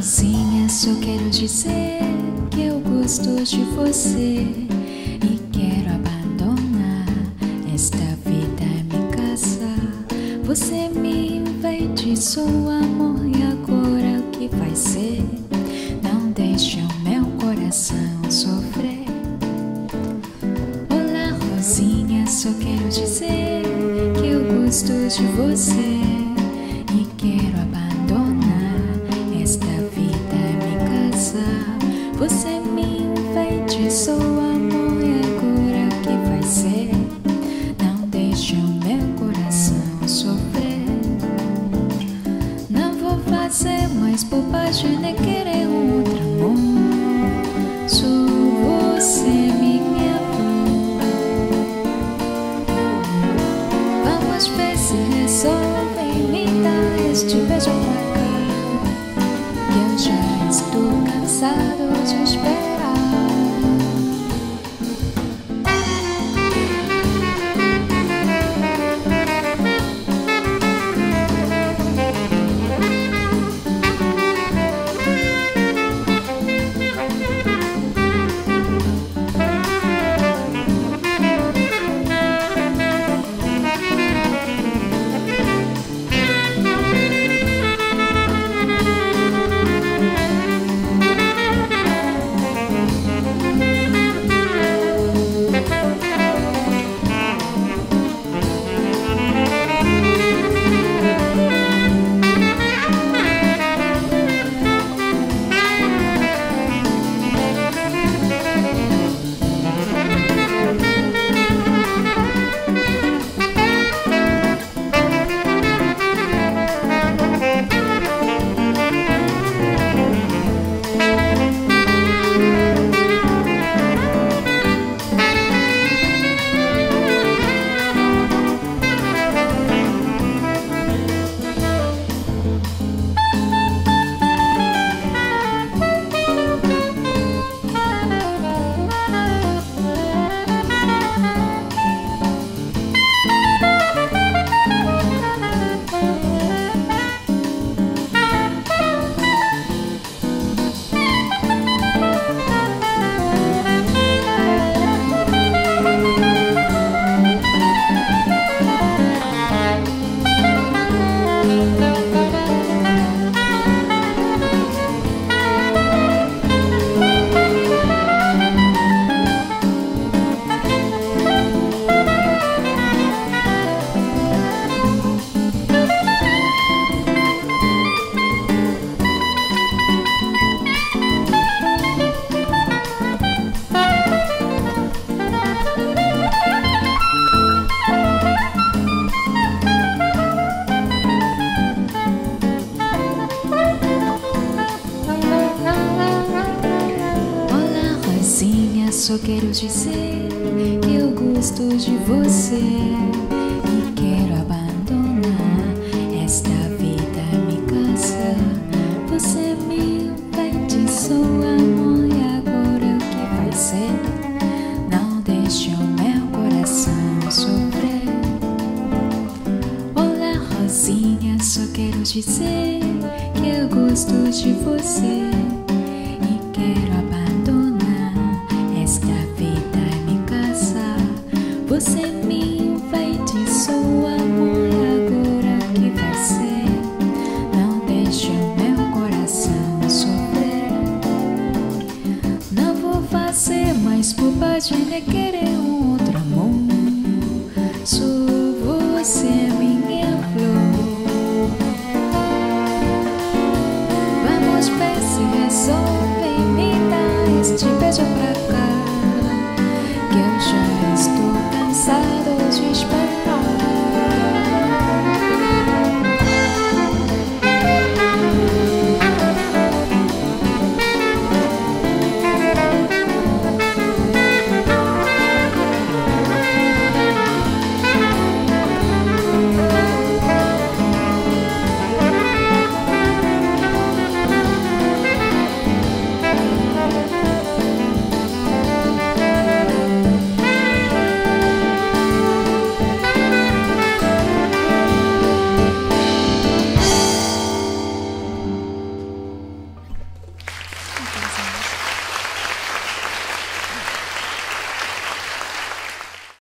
Rosinha, só quero dizer que eu gosto de você e quero abandonar esta vida e me casar. Você me invade seu amor e agora o que vai ser? Não deixe o meu coração sofrer. Olá, Rosinha, só quero dizer que eu gosto de você e quero abandonar esta vida e me casar. Você me invade seu amor e agora o que vai ser? Não deixe o meu coração sofrer. Não vou fazer mais bobagem nem querer um outro amor. Sou você, minha flor. Vamos ver se resolve e me dá este beijo pra cá, que eu já estou cansado de esperar. Só quero dizer que eu gosto de você e quero abandonar esta vida e me casar. Você me invade seu amor e agora o que vai ser? Não deixe o meu coração sofrer. Olá, Rosinha, só quero dizer que eu gosto de você e quero abandonar esta vida e me casar. Você me invade seu amor e agora o que vai ser? Não deixe o meu coração sofrer. Não vou fazer mais bobagem nem querer um outro amor. Sou você, minha flor. Vamos ver se resolve e me dá este beijo pra cá,